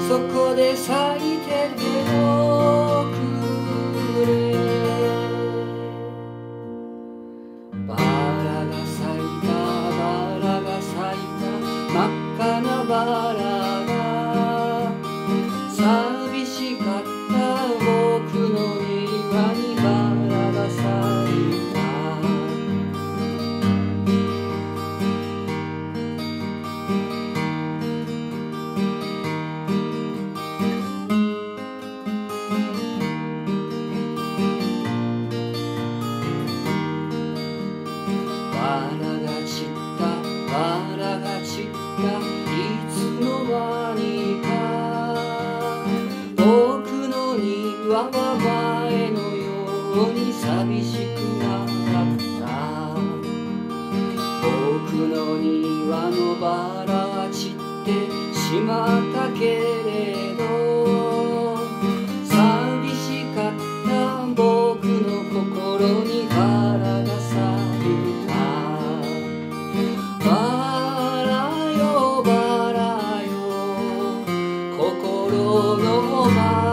そこで咲いてておくれ。バラが咲いたバラが咲いた真っ赤なバラが寂しかった僕の庭にバラが咲いた。バラが散ったバラが散ったいつの間にか僕の庭は前のように寂しくなった。僕の庭のバラは散ってしまったけれど寂しかった僕の心にバラが咲いた。バラよバラよ心のバラ